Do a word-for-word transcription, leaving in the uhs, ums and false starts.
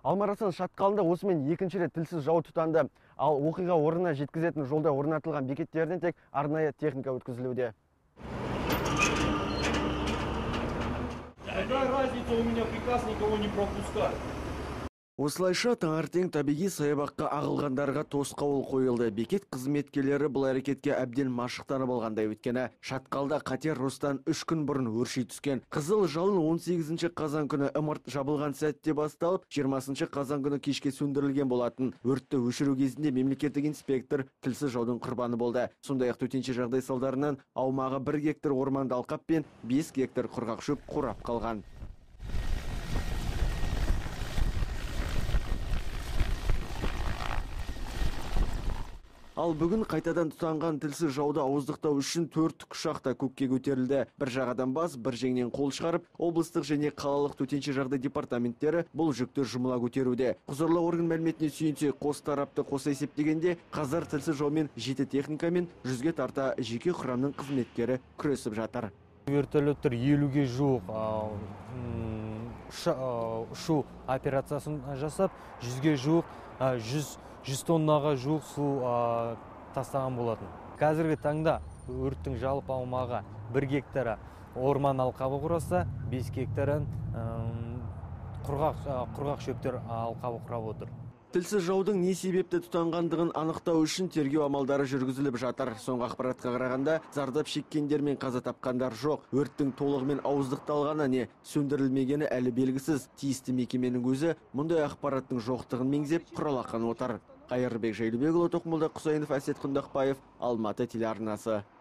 Алмарасан шатқалында осымен екінші рет тілсіз жау тұтанды. Ал оқиға орнына жеткізетін жолда орнатылған бекеттерден тек арнайы техника өткізілуде. Какая разница, у меня приказ никого не пропускать. Осылайша таңертең табиғи саябаққа ағылғандарға тосқауыл қойылды. Бекет қызметкерлері бұл әрекетке әбден машықтанып алғандай, өйткені шатқалда қатер ростан үш күн бұрын өрши түскен. Қызыл жалын он сегізінші қазан күні ымырт жабылған сәтте басталып, жиырмасыншы қазан күні кешке сөндірілген болатын. Өртті өшіру кезінде мемлекеттік инспектор тілсіз жаудың құрбаны болды. Сондай-ақ төтенше жағдай салдарынан аумағы бір гектар орманды алқап пен бес гектар құрғақ шөп қурап қалған. Ал бүгін қайтадан тұтанған тілсіз жауды ауыздықтау үшін төрт тікұшақта көкке көтерілді. Бір жағадан бас, бір жеңнен қол шығарып, облыстық және қалалық төтенше жағдай департаменттері бұл жүкті жұмыла көтеруде. Құзырлы орган мәліметіне сүйенсек, қос тарапты қоса есептегенде, қазір тілсіз жаумен жеті техника мен жүзге тарта жеке құрамның қызметкері күресіп жатыр. Вертолеттер елуге жуық ұшу операциясын жасап, жүзге жуық, жүз тоннаға жуық су тастаған болатын. Қазіргі таңда өрттің жалпы аумағы бір гектара орман алқабы құраса, бес гектарын құрғақ шөптер алқабы құрап отыр. Тілсіз жаудың не себепті тұтанғандығын анықтау үшін тергеу амалдары жүргізіліп жатыр. Соңғы ақпаратқа қарағанда зардап шеккендер мен қаза тапқандар жоқ. Өрттің толығымен ауыздықталғаны не сөндірілмегені әлі белгісіз. Тиісті мекеменің өзі мұндай ақпараттың жоқтығын меңзеп құралақан отыр. Қайырбек Жайлыбекұлы, Тоқмолда Құсайынов, Әсет Құндақбаев, Алматы телеарнасы.